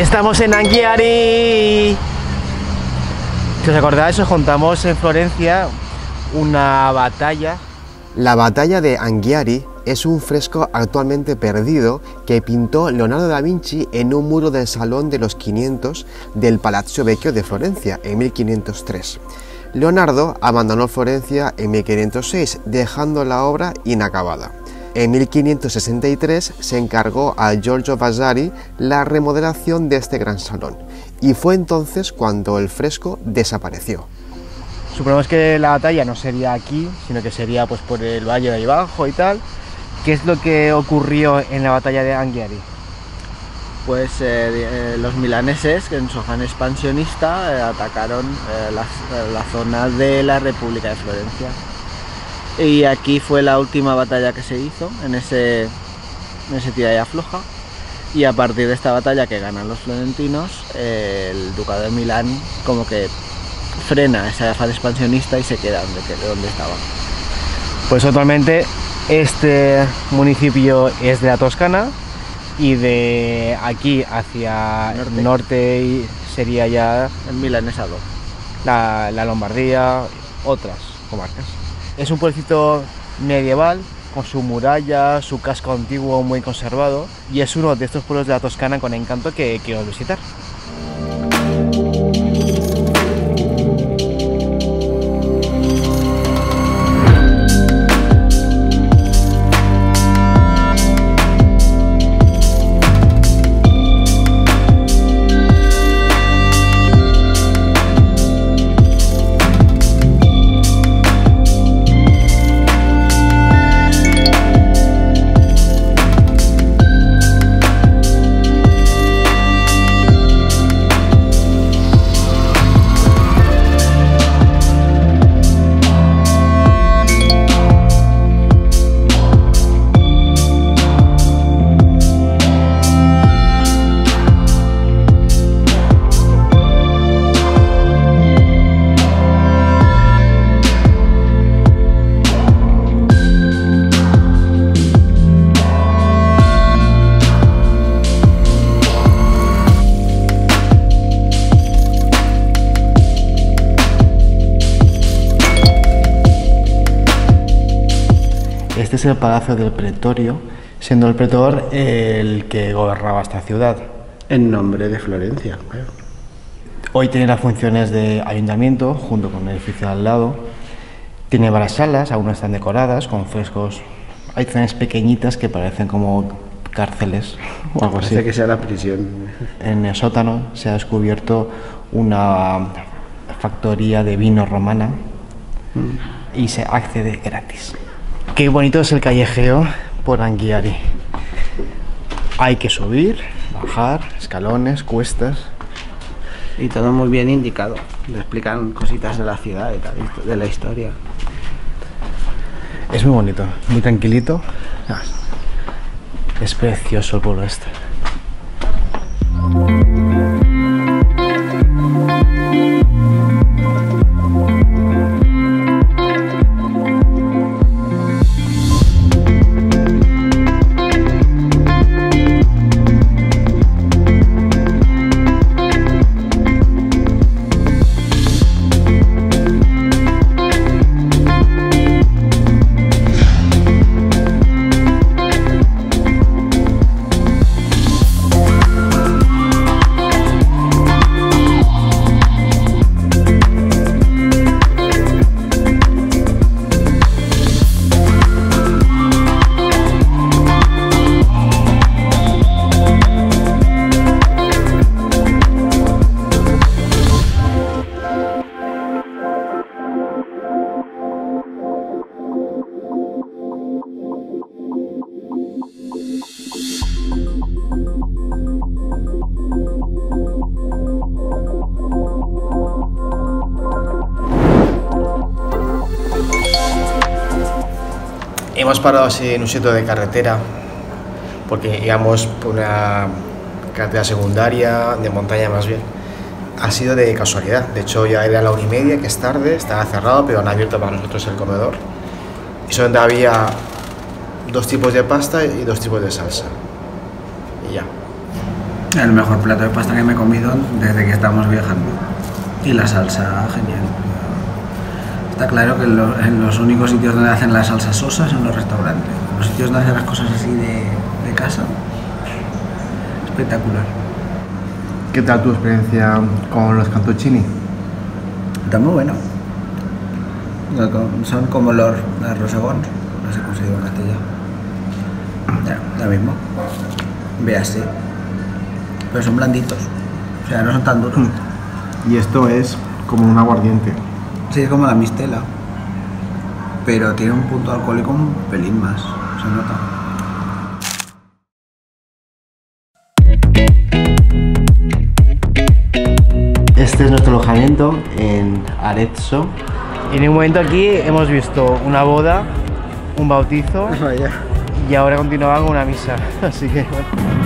Estamos en Anghiari. Si os acordáis, os contamos en Florencia una batalla. La batalla de Anghiari es un fresco actualmente perdido que pintó Leonardo da Vinci en un muro del Salón de los 500 del Palazzo Vecchio de Florencia en 1503. Leonardo abandonó Florencia en 1506, dejando la obra inacabada. En 1563 se encargó a Giorgio Vasari la remodelación de este gran salón, y fue entonces cuando el fresco desapareció. Suponemos que la batalla no sería aquí, sino que sería pues por el valle de ahí abajo y tal. ¿Qué es lo que ocurrió en la batalla de Anghiari? Pues los milaneses, en su afán expansionista, atacaron la zona de la República de Florencia. Y aquí fue la última batalla que se hizo, en ese tira y afloja. Y a partir de esta batalla que ganan los florentinos, el ducado de Milán como que frena ese afán expansionista y se queda donde estaba. Pues actualmente este municipio es de la Toscana, y de aquí hacia el norte sería ya el milanesado, la Lombardía, otras comarcas. Es un pueblecito medieval con su muralla, su casco antiguo muy conservado, y es uno de estos pueblos de la Toscana con encanto que quiero visitar. Este es el Palacio del Pretorio, siendo el pretor el que gobernaba esta ciudad. en nombre de Florencia, claro. Hoy tiene las funciones de ayuntamiento, junto con el edificio al lado. Tiene varias salas, algunas están decoradas con frescos. Hay zonas pequeñitas que parecen como cárceles o algo así. Parece que sea la prisión. En el sótano se ha descubierto una factoría de vino romana y se accede gratis. Qué bonito es el callejeo por Anghiari. Hay que subir, bajar, escalones, cuestas. Y todo muy bien indicado. Le explican cositas de la ciudad y tal, de la historia. Es muy bonito, muy tranquilito. Es precioso el pueblo este. Hemos parado así en un sitio de carretera porque íbamos por una carretera secundaria, de montaña más bien. Ha sido de casualidad, de hecho ya era la 1:30, que es tarde, estaba cerrado, pero han abierto para nosotros el comedor. Y solamente había 2 tipos de pasta y 2 tipos de salsa. Y ya. El mejor plato de pasta que me he comido desde que estamos viajando. Y la salsa, genial. Está claro que en los únicos sitios donde hacen la salsa sosa son los restaurantes. Los sitios donde hacen las cosas así de casa, espectacular. ¿Qué tal tu experiencia con los cantuccini? Está muy bueno. Son como los rosegons, no sé cómo se dice en Castilla. Ya, lo mismo. Ve así. Pero son blanditos. O sea, no son tan duros. Y esto es como un aguardiente. Sí, es como la mistela. Pero tiene un punto alcohólico un pelín más. Se nota. Este es nuestro alojamiento en Arezzo. En un momento aquí hemos visto una boda, un bautizo y ahora continuaba con una misa. Así que bueno.